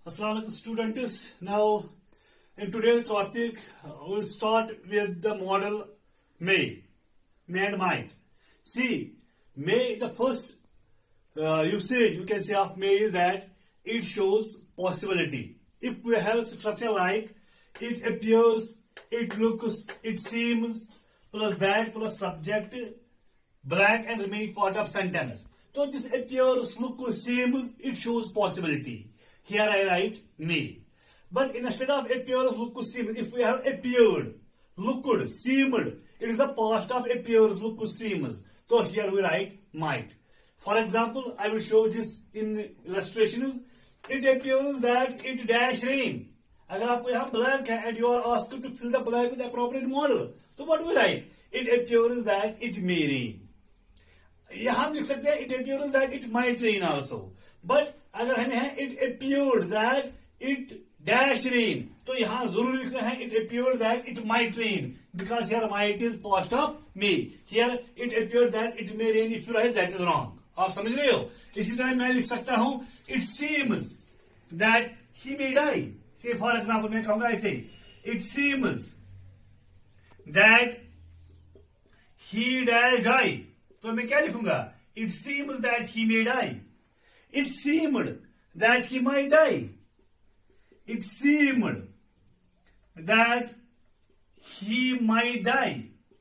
Assalamualaikum students. Now in today's topic we'll start with the model may and might. See, may, the first usage you can say of may is that it shows possibility. If we have a structure like it appears, it looks, it seems, plus that plus subject blank and remaining part of sentence. So this appears, looks, seems, it shows possibility. Here I write may. But instead of appears, looks, seems, if we have appeared, looked, seemed, it is a past of appears, looks, seems. So here we write might. For example, I will show this in illustrations. It appears that it dash rain. अगर आपको यहाँ blank है and you are asked to fill the blank with appropriate model, so what do we write? It appears that it may rain. यहाँ हम लिख सकते हैं it appears that it might rain also. But अगर हमें है it appeared that it dash rain, तो यहाँ जरूर लिखना है it appeared that it might rain, because here might is past of may. Here it appears that it may rain. If you write, that is wrong. आप समझ रहे हो? इसी तरह मैं लिख सकता हूँ it seems that he may die. Say for example, मैं कहूँगा ऐसे, it seems that he dash die. तो मैं क्या लिखूंगा? It seems that he may die. It seemed that he might die. It seemed that he might die.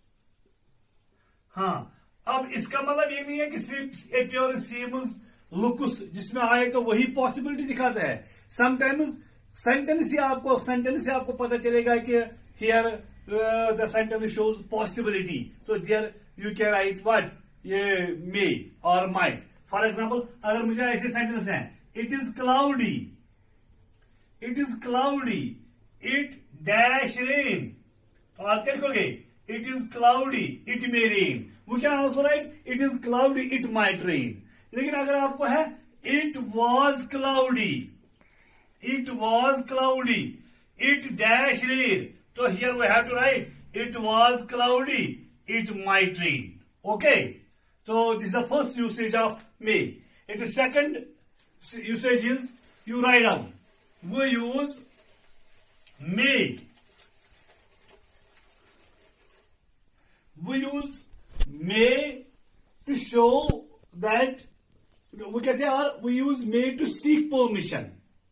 हाँ, अब इसका मतलब ये नहीं है कि सिर्फ appear, seems, looks जिसमें आए तो वही पॉसिबिलिटी दिखाता है. समटाइम्स सेंटेंस से आपको पता चलेगा कि here the sentence shows possibility. So there you can write what? ये may or might. For example, अगर मुझे ऐसे सेंटेंस हैं, it is cloudy, it dash rain, तो आप क्या लिखोगे? It is cloudy, it may rain. We can also write it is cloudy, it might rain. लेकिन अगर आपको है it was cloudy, it dash rain, तो here we have to write it was cloudy, it might rain. Okay, so this is the first usage of may. And the second usage is, you write down, we use may. We use may to show that, we can say, or we use may to seek permission.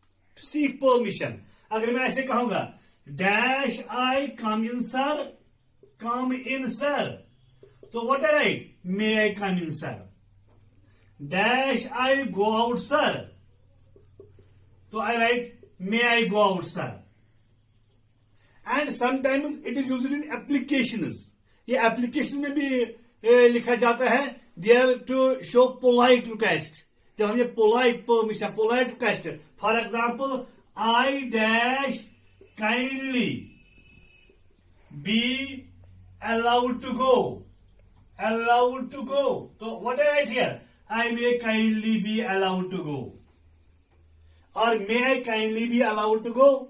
अगर मैं ऐसे कहूंगा, dash I come in sir, so what I write? May I come in sir. Dash I go out sir, so I write may I go out sir. And sometimes it is used in applications. ये application में भी लिखा जाता है, there to show polite request. जब हम ये polite permission, polite request. For example, I dash kindly be allowed to go. So what I write here? I may kindly be allowed to go. Or may I kindly be allowed to go?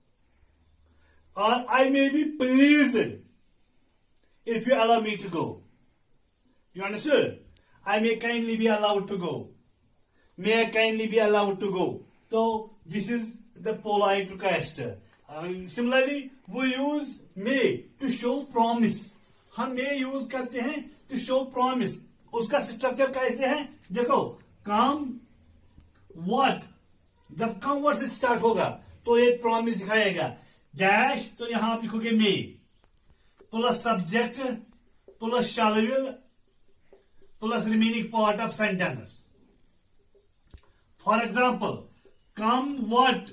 Or I may be pleased if you allow me to go. You understood? I may kindly be allowed to go. May I kindly be allowed to go. So this is the polite request. Similarly, we use may to show promise. हम may use करते हैं to show promise. उसका structure कैसे है? देखो, come what, जब come what से start होगा तो एक promise दिखाएगा. Dash, तो यहां आप लिखोगे may, plus subject, plus shall will, plus remaining part of sentence. For example, come what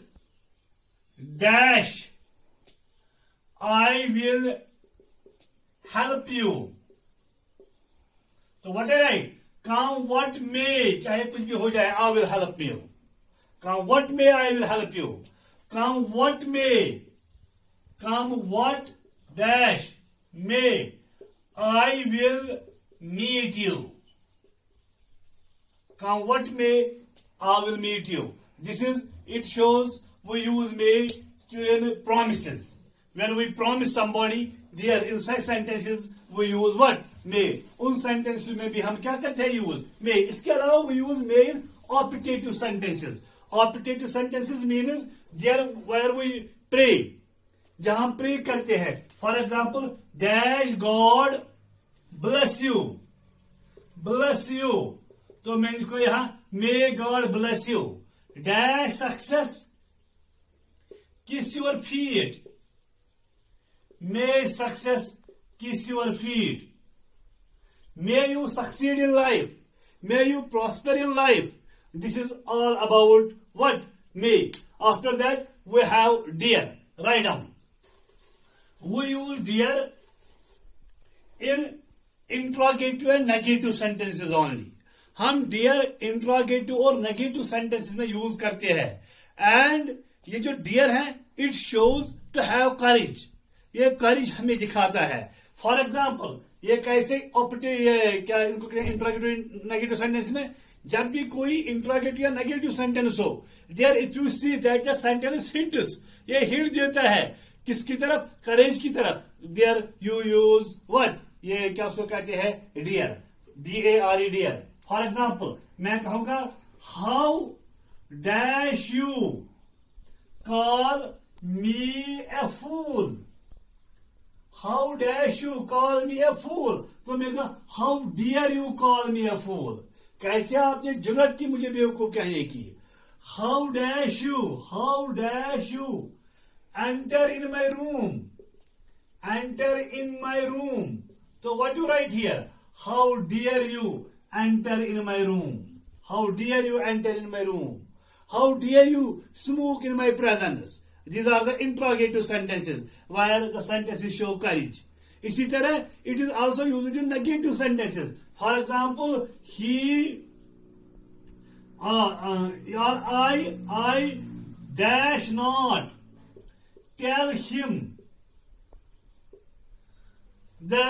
dash I will help you. तो what I write? Come what may, चाहे कुछ भी हो जाए, I will help you. Come what may, I will help you. Come what may, come what dash may, I will meet you. Come what may, I will meet you. This is, it shows we use may in promises. When we promise somebody, there in such sentences we use what? May. उन sentences में भी हम क्या करते हैं? Use may. इसके अलावा we use may in optative sentences. Optative sentences means there where we pray. जहां हम प्रे करते हैं. For example, dash God bless you. Bless you. तो मैं इनको यहां may God bless you. Dash success kiss your feet. May success kiss your feet. May you succeed in life. May you prosper in life. This is all about what? May. After that, we have dear. Write down. We use dear in interrogative and negative sentences only. हम dear interrogative और negative sentences में use करते हैं. And ये जो dear है, it shows to have courage. ये courage हमें दिखाता है. For example, ये कैसे क्या इनको इंट्रोगेटिव नेगेटिव सेंटेंस में, जब भी कोई इंट्रोगेटिव या नेगेटिव सेंटेंस हो, there if you see that the sentence hints, ये हिंट देता है किसकी तरफ, करेज की तरफ. देयर यू यूज व्हाट, ये क्या उसको कहते हैं, dear. DARE dear. For example, मैं कहूंगा how dash you call me a fool. How dash you call me a fool. तो मैं कहा how dare you call me a fool. कैसे आपने जुर्रत की मुझे बेवकूफ कहने की. How dash you enter in my room. Enter in my room. So what you write here? How dare you enter in my room. How dare you enter in my room. How dare you smoke in my presence. These are the interrogative sentences where the sentences show courage. इसी तरह it is also used in negative sentences. For example, he or I dash not tell him the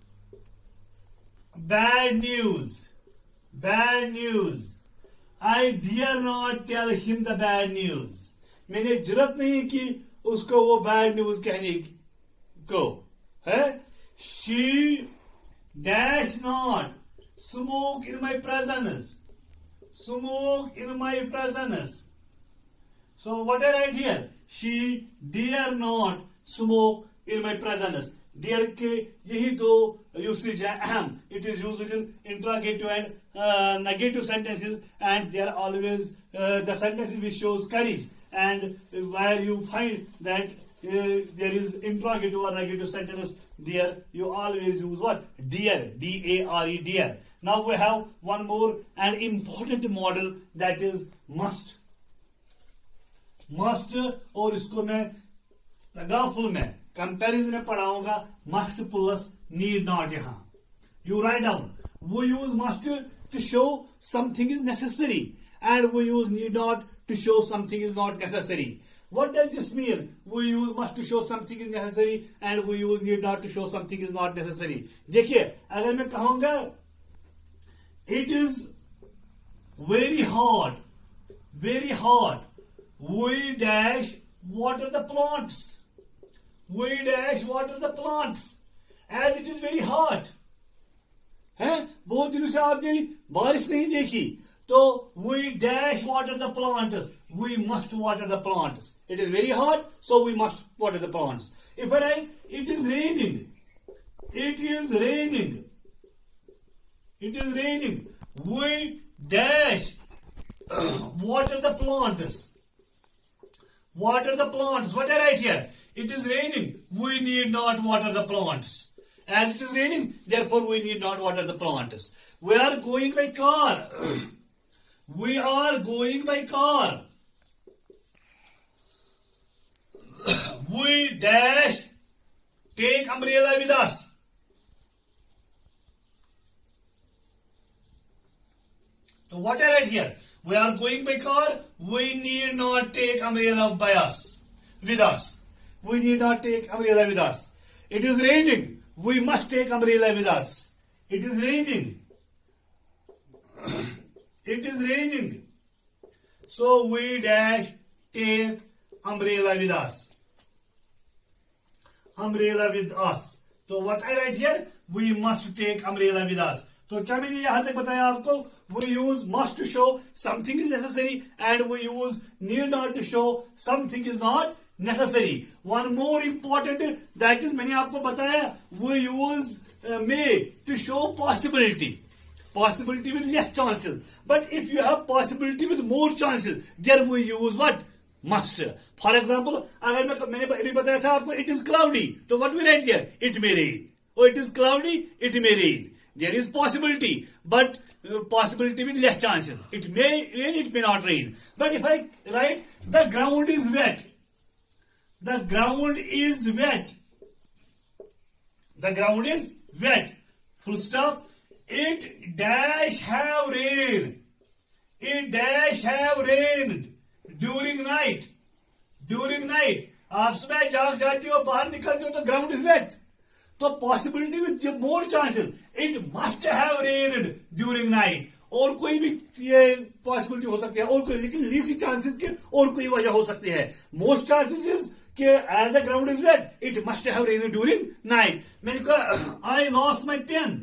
bad news. Bad news. I dare not tell him the bad news. मैंने जरूरत नहीं की उसको वो bad news कहने को है. She dash not smoke in my presence. Smoke in my presence. So what I write here, she dear not smoke in my presence. Dear के यही दो यूसेज है अहम. It is used in interrogative and negative sentences and they are always the sentences which shows courage. And where you find that there is interrogative or negative sentence, there you always use what? Dear. DARE dear. Now we have one more and important model, that is must. Must, और इसको मैं लगाफुल में comparison में पढ़ाऊंगा. Must plus need not. यहाँ you write down. We use must to show something is necessary, and we use need not to show something is not necessary. What does this mean? We use must to show something is necessary and we use need not to show something is not necessary. देखिए, अगर मैं कहूंगा it is very hot, we dash water the plants. We dash water the plants as it is very hot. है, बहुत दिनों से आपने बारिश नहीं देखी, तो we dash water the plants. We must water the plants. It is very hot, so we must water the plants. If I write, it is raining. It is raining. It is raining. We dash water the plants. Water the plants. What I write here? It is raining. We need not water the plants. As it is raining, therefore we need not water the plants. We are going by car. We are going by car. We dash take umbrella with us. So what I write here? We are going by car. We need not take umbrella by us. With us. We need not take umbrella with us. It is raining. We must take umbrella with us. It is raining. It is raining. So we dash take umbrella with us. Umbrella with us. So what I write here? We must take umbrella with us. तो क्या मैंने यहां तक बताया आपको, we use must to show something is necessary and we use need not to show something is not necessary. One more important, that is मैंने आपको बताया, we use may to show possibility with less chances. But if you have possibility with more chances, then we use what? Must. For example, अगर मैंने अभी बताया था आपको it is cloudy, तो what we write here? It may rain. Oh, it is cloudy, it may rain. There is possibility, but possibility with less chances. It may rain, it may not rain. But if I write the ground is wet, the ground is wet, the ground is wet, full stop, it dash have rained, it dash have rained during night, आप सुबह जाग जाती हो, बाहर निकलते हो, तो ground is wet, तो possibility with more chances, it must have rained during night, और कोई भी ये पॉसिबिलिटी हो सकती है, और कोई, लेकिन लीस्ट चांसेस के और कोई वजह हो सकती है. मोस्ट चांसेस इज कि as a ground is wet, it must have rained during night. मैंने कहा I lost my pen,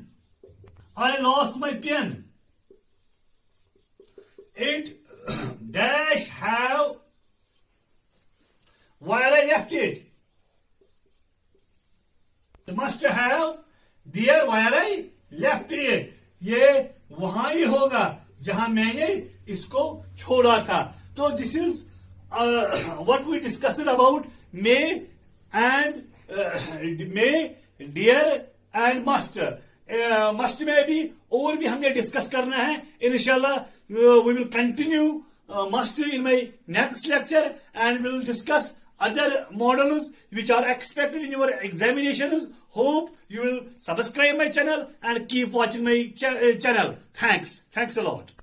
it dash have where I left it. It must have there where I left it. ये वहां ही होगा जहां मैंने इसको छोड़ा था. तो this is what we discussed about may and may, dear and must. Must में भी और भी हमने डिस्कस करना है. इंशाल्लाह we will continue must in my next lecture, and we will discuss other models which are expected in your examinations. Hope you will subscribe my channel and keep watching my channel. Thanks a lot.